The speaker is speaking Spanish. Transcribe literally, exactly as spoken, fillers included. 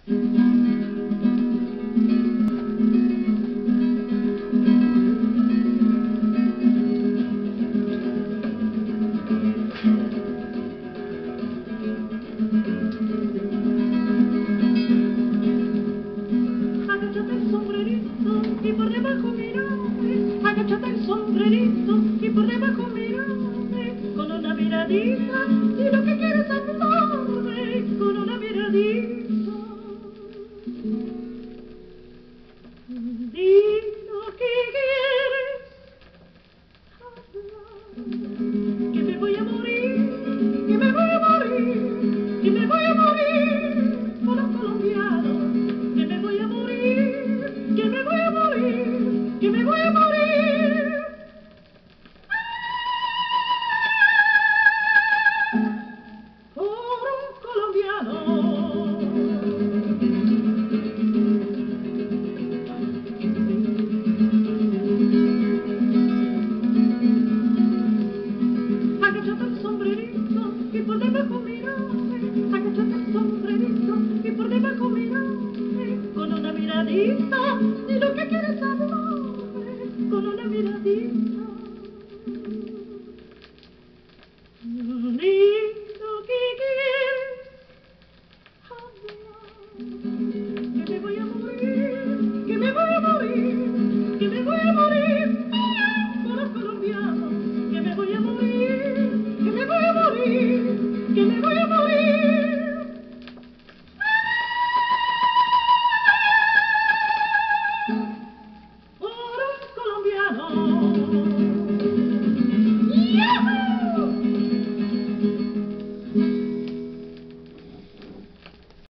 Agáchate el sombrerito y por debajo mírame, agáchate el sombrerito y por debajo mírame, con una miradita, di lo que quieres hablarme, con una miradita. Di lo que quieres hablar, que me voy a morir, que me voy a morir, que me voy a morir por los colombianos, que me voy a morir, que me voy a morir, que me voy a morir. Por un colombiano. Agáchate el sombrerito y por debajo mírame, agáchate el sombrerito y por debajo mírame, con una miradita.